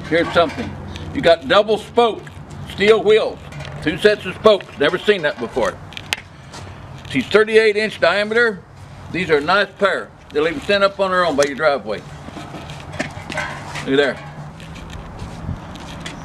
Here's something. You got double spoke steel wheels. 2 sets of spokes. Never seen that before. She's 38-inch diameter. These are a nice pair. They'll even stand up on their own by your driveway. Look there.